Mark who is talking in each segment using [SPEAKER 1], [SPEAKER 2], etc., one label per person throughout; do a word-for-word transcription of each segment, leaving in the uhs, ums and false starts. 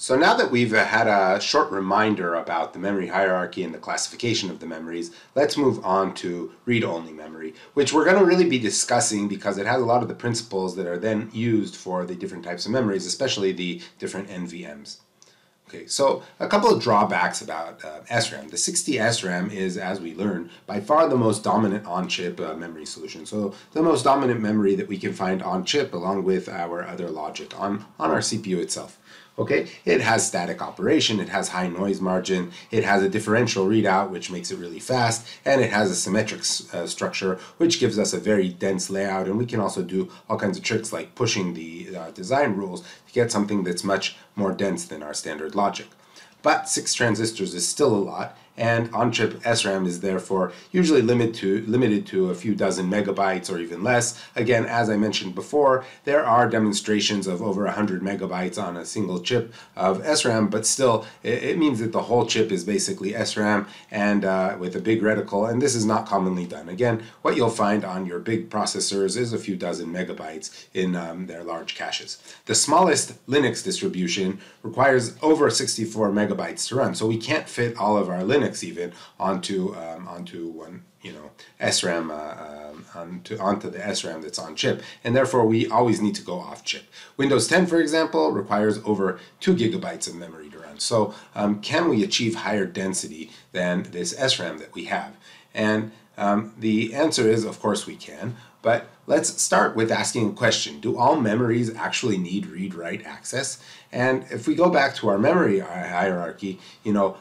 [SPEAKER 1] So now that we've uh, had a short reminder about the memory hierarchy and the classification of the memories, let's move on to read-only memory, which we're going to really be discussing because it has a lot of the principles that are then used for the different types of memories, especially the different N V Ms. Okay, so a couple of drawbacks about uh, S RAM. The sixty S RAM is, as we learned, by far the most dominant on-chip uh, memory solution. So the most dominant memory that we can find on-chip along with our other logic on, on our C P U itself. Okay, it has static operation, it has high noise margin, it has a differential readout which makes it really fast, and it has a symmetric uh, structure which gives us a very dense layout, and we can also do all kinds of tricks like pushing the uh, design rules to get something that's much more dense than our standard logic. But six transistors is still a lot, and on-chip S RAM is therefore usually limited to, limited to a few dozen megabytes or even less. Again, as I mentioned before, there are demonstrations of over one hundred megabytes on a single chip of S RAM, but still it, it means that the whole chip is basically S RAM and uh, with a big reticle, and this is not commonly done. Again, what you'll find on your big processors is a few dozen megabytes in um, their large caches. The smallest Linux distribution requires over sixty-four megabytes to run, so we can't fit all of our Linux even onto um, onto one you know S RAM uh, um, onto onto the S RAM that's on chip, and therefore we always need to go off chip. Windows ten, for example, requires over two gigabytes of memory to run. So um, can we achieve higher density than this S RAM that we have? And um, the answer is, of course, we can. But let's start with asking a question. Do all memories actually need read-write access? And if we go back to our memory hierarchy, you know.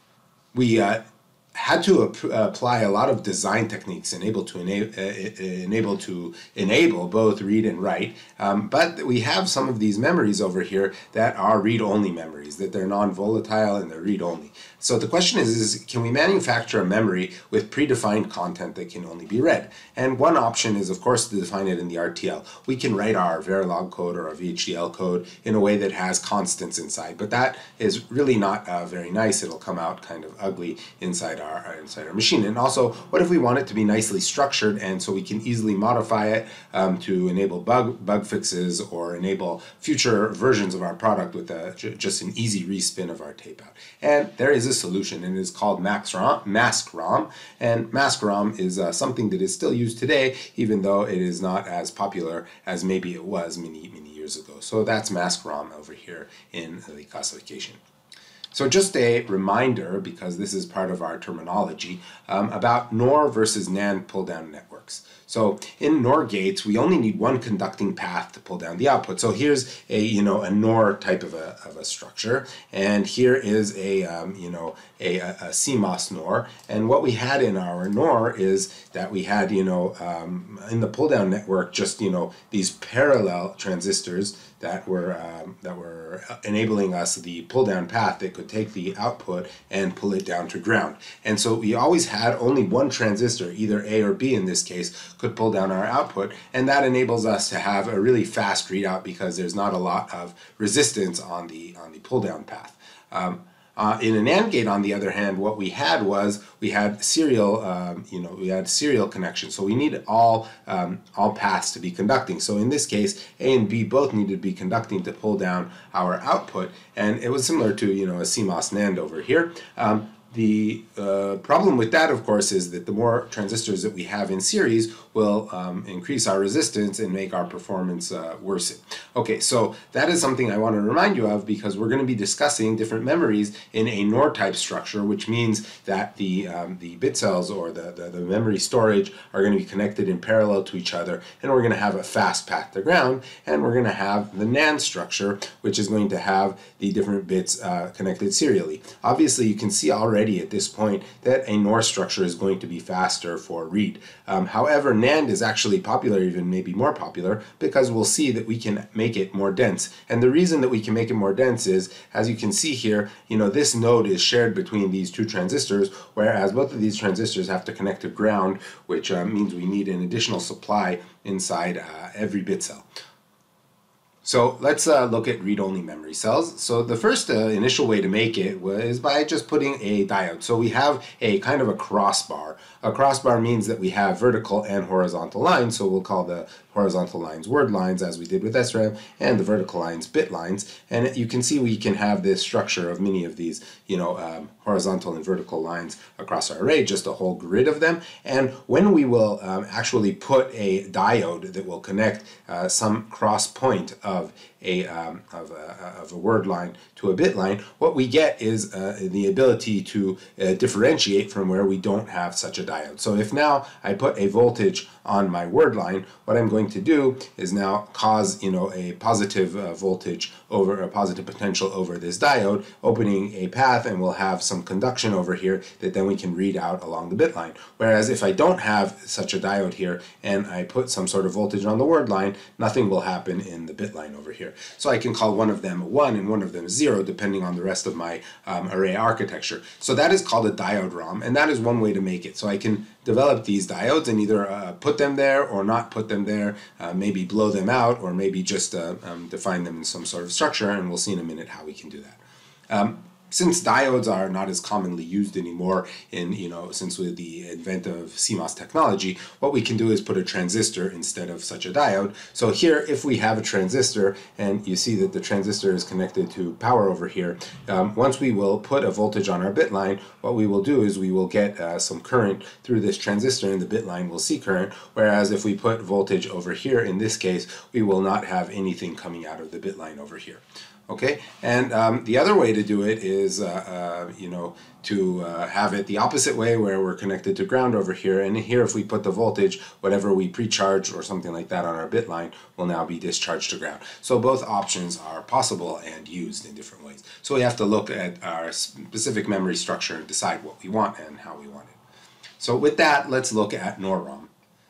[SPEAKER 1] We uh, had to ap apply a lot of design techniques and able to enable, uh, enable to enable both read and write. Um, but we have some of these memories over here that are read-only memories, that they're non-volatile and they're read-only. So the question is, is, can we manufacture a memory with predefined content that can only be read? And one option is, of course, to define it in the R T L. We can write our Verilog code or our V H D L code in a way that has constants inside, but that is really not uh, very nice. It'll come out kind of ugly inside our, our inside our machine. And also, what if we want it to be nicely structured and so we can easily modify it um, to enable bug bug fixes or enable future versions of our product with a, just an easy respin of our tape out? And there is a solution, and it is called Mask ROM, and Mask ROM is uh, something that is still used today, even though it is not as popular as maybe it was many many years ago. So that's Mask ROM over here in the classification. So just a reminder, because this is part of our terminology, um, about NOR versus NAND pull-down networks. So in NOR gates, we only need one conducting path to pull down the output. So here's a you know a NOR type of a, of a structure, and here is a um, you know a, a C MOS NOR. And what we had in our NOR is that we had you know um, in the pull-down network just you know these parallel transistors that were um, that were enabling us the pull-down path that could take the output and pull it down to ground. And so we always had only one transistor, either A or B in this case, could pull down our output, and that enables us to have a really fast readout because there's not a lot of resistance on the on the pull-down path. Um, Uh, in a NAND gate, on the other hand, what we had was we had serial, um, you know, we had serial connection. So we needed all um, all paths to be conducting. So in this case, A and B both needed to be conducting to pull down our output, and it was similar to you know a C MOS NAND over here. Um, The uh, problem with that, of course, is that the more transistors that we have in series will um, increase our resistance and make our performance uh, worsen. Okay, so that is something I want to remind you of because we're going to be discussing different memories in a NOR type structure, which means that the, um, the bit cells or the, the, the memory storage are going to be connected in parallel to each other, and we're going to have a fast path to ground, and we're going to have the NAND structure, which is going to have the different bits uh, connected serially. Obviously, you can see already at this point that a NOR structure is going to be faster for read. Um, however, NAND is actually popular, even maybe more popular, because we'll see that we can make it more dense. And the reason that we can make it more dense is, as you can see here, you know, this node is shared between these two transistors, whereas both of these transistors have to connect to ground, which uh, means we need an additional supply inside uh, every bit cell. So let's uh, look at read-only memory cells. So the first uh, initial way to make it was by just putting a diode. So we have a kind of a crossbar. A crossbar means that we have vertical and horizontal lines, so we'll call the horizontal lines word lines as we did with S RAM, and the vertical lines bit lines. And you can see we can have this structure of many of these, you know, um, horizontal and vertical lines across our array, just a whole grid of them. And when we will um, actually put a diode that will connect uh, some cross point of a, um, of, a, of a word line to a bit line, what we get is uh, the ability to uh, differentiate from where we don't have such a diode. So if now I put a voltage on my word line, what I'm going to do is now cause, you know, a positive uh, voltage over a positive potential over this diode, opening a path, and we'll have some conduction over here that then we can read out along the bit line. Whereas if I don't have such a diode here and I put some sort of voltage on the word line, nothing will happen in the bit line over here. So I can call one of them a one and one of them a zero depending on the rest of my um, array architecture. So that is called a diode ROM, and that is one way to make it. So I can develop these diodes and either uh, put them there or not put them there, uh, maybe blow them out, or maybe just uh, um, define them in some sort of structure, and we'll see in a minute how we can do that. Um, Since diodes are not as commonly used anymore in, you know, since with the advent of C MOS technology, what we can do is put a transistor instead of such a diode. So here, if we have a transistor, and you see that the transistor is connected to power over here, um, once we will put a voltage on our bit line, what we will do is we will get uh, some current through this transistor, and the bit line will see current, whereas if we put voltage over here, in this case, we will not have anything coming out of the bit line over here. Okay, and um, the other way to do it is, uh, uh, you know, to uh, have it the opposite way where we're connected to ground over here, and here if we put the voltage, whatever we pre-charge or something like that on our bit line will now be discharged to ground. So both options are possible and used in different ways. So we have to look at our specific memory structure and decide what we want and how we want it. So with that, let's look at N O R ROM.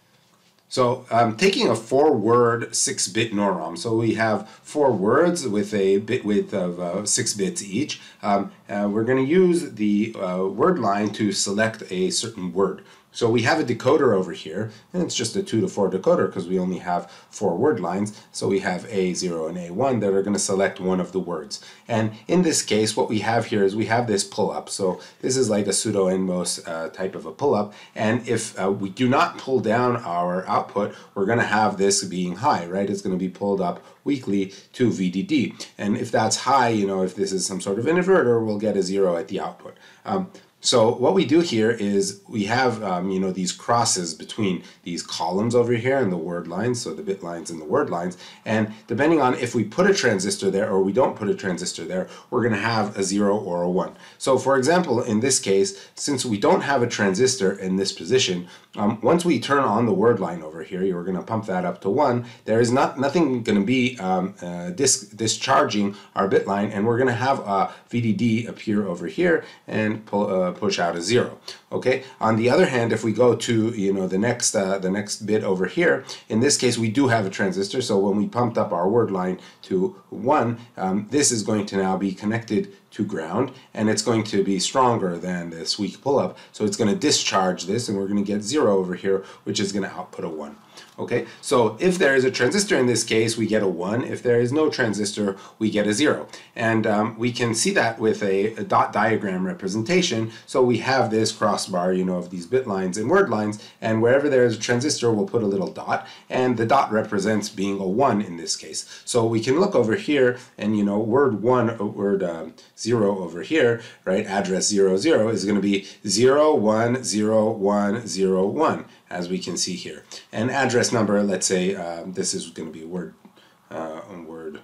[SPEAKER 1] So um, taking a four-word six-bit N O R ROM, so we have four words with a bit width of uh, six bits each. Um, uh, we're going to use the uh, word line to select a certain word. So we have a decoder over here, and it's just a two to four decoder because we only have four word lines. So we have A zero and A one that are going to select one of the words. And in this case, what we have here is we have this pull-up. So this is like a pseudo-N M O S uh, type of a pull-up. And if uh, we do not pull down our output, we're going to have this being high, right? It's going to be pulled up weakly to V D D. And if that's high, you know, if this is some sort of an inverter, we'll get a zero at the output. Um, So what we do here is we have, um, you know, these crosses between these columns over here and the word lines, so the bit lines and the word lines, and depending on if we put a transistor there or we don't put a transistor there, we're going to have a zero or a one. So for example, in this case, since we don't have a transistor in this position, um, once we turn on the word line over here, you're going to pump that up to one, there is not nothing going to be um, uh, dis discharging our bit line, and we're going to have a V D D appear over here and pull, uh, push out a zero. Okay. On the other hand, if we go to, you know, the next uh, the next bit over here, in this case we do have a transistor. So when we pumped up our word line to one, um, this is going to now be connected to ground, and it's going to be stronger than this weak pull-up. So it's going to discharge this, and we're going to get zero over here, which is going to output a one. Okay, so if there is a transistor in this case, we get a one. If there is no transistor, we get a zero. And um, we can see that with a, a dot diagram representation. So we have this crossbar, you know, of these bit lines and word lines, and wherever there is a transistor, we'll put a little dot, and the dot represents being a one in this case. So we can look over here, and, you know, word one, word um, zero over here, right, address zero, zero is going to be zero, one, zero, one, zero, one, as we can see here. And address number, let's say um, this is going to be word, uh, word,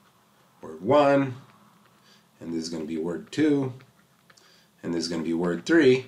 [SPEAKER 1] word one, and this is going to be word two, and this is going to be word three.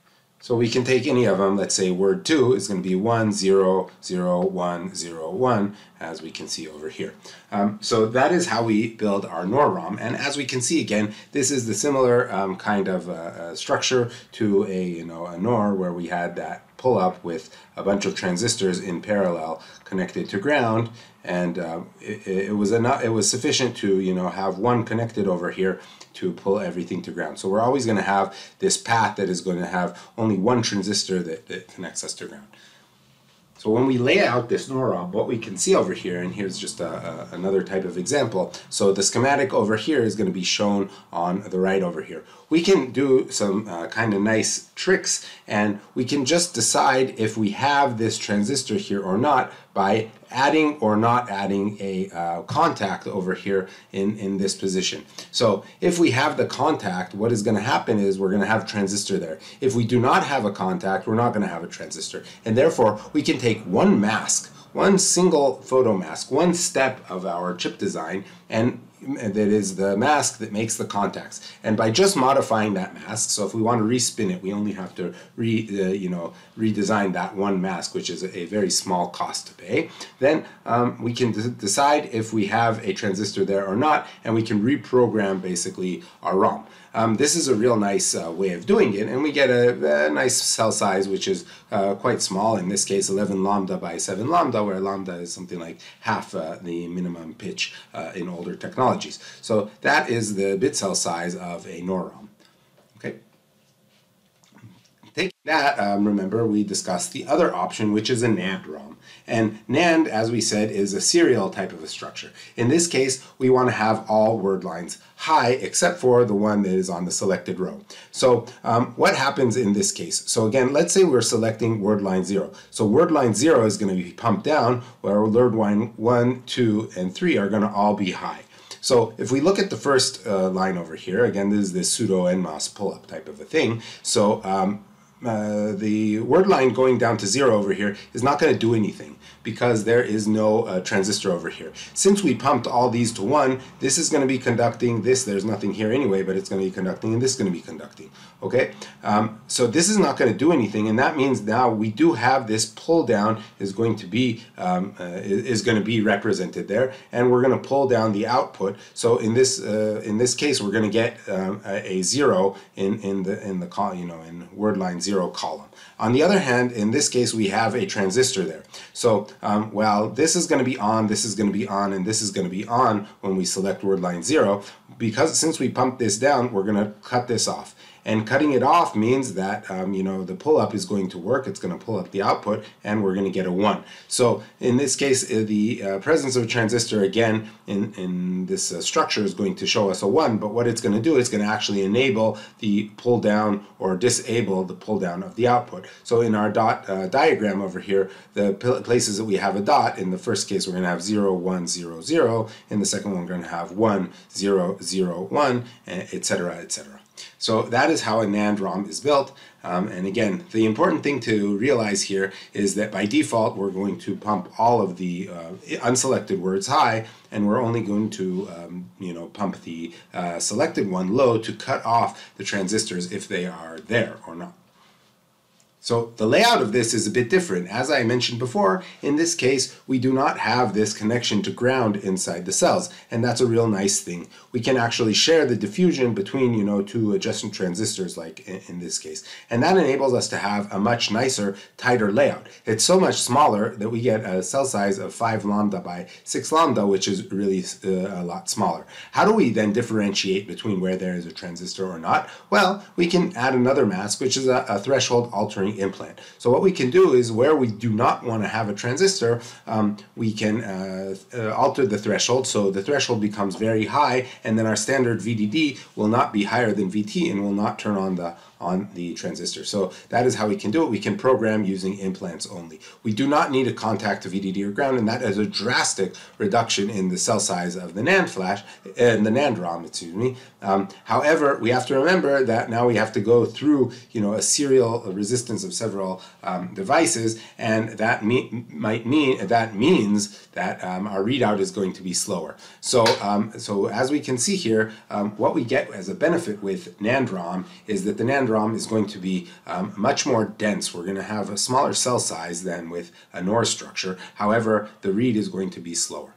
[SPEAKER 1] So we can take any of them. Let's say word two is going to be one, zero, zero, one, zero, one, as we can see over here. Um, so that is how we build our N O R ROM. And as we can see again, this is the similar um, kind of uh, uh, structure to a, you know, a N O R where we had that pull up with a bunch of transistors in parallel connected to ground, and uh, it, it was enough. It was sufficient to, you know, have one connected over here to pull everything to ground. So we're always going to have this path that is going to have only one transistor that, that connects us to ground. So when we lay out this N O R ROM, what we can see over here, and here's just a, a, another type of example. So the schematic over here is going to be shown on the right over here. We can do some uh, kind of nice tricks, and we can just decide if we have this transistor here or not by adding or not adding a uh, contact over here in, in this position. So if we have the contact, what is going to happen is we're going to have a transistor there. If we do not have a contact, we're not going to have a transistor. And therefore, we can take one mask, one single photo mask, one step of our chip design, and that is the mask that makes the contacts. And by just modifying that mask, so if we want to respin it, we only have to re, uh, you know, redesign that one mask, which is a, a very small cost to pay. Then um, we can decide if we have a transistor there or not, and we can reprogram basically our ROM. Um, this is a real nice uh, way of doing it, and we get a, a nice cell size, which is uh, quite small, in this case eleven lambda by seven lambda, where lambda is something like half uh, the minimum pitch uh, in older technologies. So that is the bit cell size of a N O R ROM. Okay. Taking that, um, remember, we discussed the other option, which is a NAND ROM. And NAND, as we said, is a serial type of a structure. In this case, we want to have all word lines high except for the one that is on the selected row. So um, what happens in this case? So again, let's say we're selecting word line zero. So word line zero is going to be pumped down, where word line one, two, and three are going to all be high. So if we look at the first uh, line over here, again, this is this pseudo-N M O S pull-up type of a thing. So um, Uh, the word line going down to zero over here is not going to do anything because there is no uh, transistor over here. Since we pumped all these to one, this is going to be conducting this. There's nothing here anyway, but it's going to be conducting, and this is going to be conducting. Okay, um, so this is not going to do anything, and that means now we do have this pull down is going to be um, uh, is going to be represented there, and we're going to pull down the output. So in this uh, in this case, we're going to get um, a, a zero in in the in the col you know in word line zero column. On the other hand, in this case, we have a transistor there. So um, while this is going to be on, this is going to be on, and this is going to be on when we select word line zero, because since we pumped this down, we're going to cut this off. And cutting it off means that um, you know the pull-up is going to work. It's going to pull up the output, and we're going to get a one. So in this case, uh, the uh, presence of a transistor again in in this uh, structure is going to show us a one. But what it's going to do is going to actually enable the pull down or disable the pull down of the output. So in our dot uh, diagram over here, the places that we have a dot, in the first case we're going to have zero, one, zero, zero. In the second one we're going to have one, zero, zero, one, et cetera, et cetera. So that is how a NAND ROM is built. Um, and again, the important thing to realize here is that by default, we're going to pump all of the uh, unselected words high, and we're only going to, um, you know, pump the uh, selected one low to cut off the transistors if they are there or not. So the layout of this is a bit different. As I mentioned before, in this case, we do not have this connection to ground inside the cells, and that's a real nice thing. We can actually share the diffusion between, you know, two adjacent transistors, like in, in this case. And that enables us to have a much nicer, tighter layout. It's so much smaller that we get a cell size of five lambda by six lambda, which is really uh, a lot smaller. How do we then differentiate between where there is a transistor or not? Well, we can add another mask, which is a, a threshold altering implant. So what we can do is where we do not want to have a transistor, um, we can uh, uh, alter the threshold, so the threshold becomes very high, and then our standard V D D will not be higher than V T and will not turn on the on the transistor. So that is how we can do it. We can program using implants only. We do not need a contact to V D D or ground, and that is a drastic reduction in the cell size of the NAND flash, and the NAND ROM, excuse me. Um, however, we have to remember that now we have to go through, you know, a serial resistance of several um, devices, and that me might mean that means that um, our readout is going to be slower. So, um, so as we can see here, um, what we get as a benefit with NAND ROM is that the NAND ROM is going to be um, much more dense. We're going to have a smaller cell size than with a N O R structure. However, the read is going to be slower.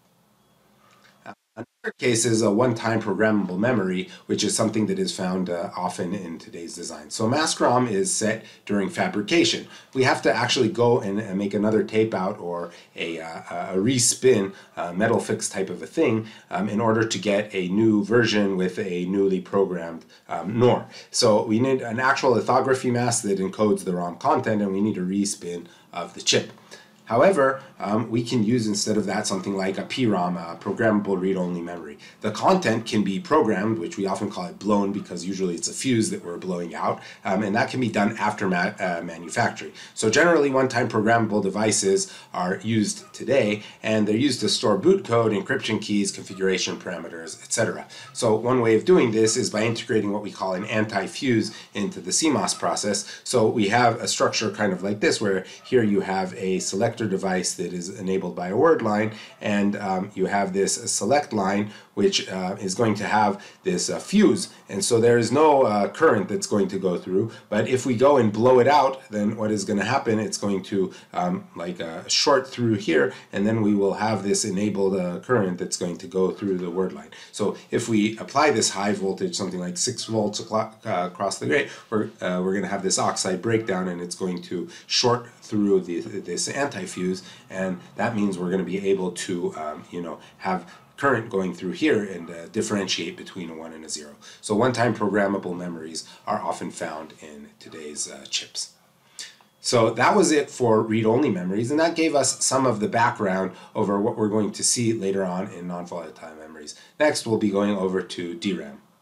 [SPEAKER 1] Another case is a one-time programmable memory, which is something that is found uh, often in today's design. So Mask ROM is set during fabrication. We have to actually go and, and make another tape out or a, uh, a respin uh, metal fix type of a thing um, in order to get a new version with a newly programmed um, N O R. So we need an actual lithography mask that encodes the ROM content, and we need a respin of the chip. However, um, we can use instead of that something like a P ROM, a programmable read-only memory. The content can be programmed, which we often call it blown because usually it's a fuse that we're blowing out, um, and that can be done after ma uh, manufacturing. So generally one-time programmable devices are used today, and they're used to store boot code, encryption keys, configuration parameters, et cetera. So one way of doing this is by integrating what we call an anti-fuse into the C MOS process. So we have a structure kind of like this, where here you have a selector device that is enabled by a word line, and um, you have this select line which uh, is going to have this uh, fuse, and so there is no uh, current that's going to go through, but if we go and blow it out, then what is going to happen, it's going to um, like uh, short through here, and then we will have this enabled uh, current that's going to go through the word line. So if we apply this high voltage, something like six volts uh, across the gate, we're, uh, we're going to have this oxide breakdown, and it's going to short through the, this anti-fuse, and that means we're going to be able to um, you know, have current going through here and uh, differentiate between a one and a zero. So one-time programmable memories are often found in today's uh, chips. So that was it for read-only memories, and that gave us some of the background over what we're going to see later on in non-volatile memories. Next, we'll be going over to D RAM.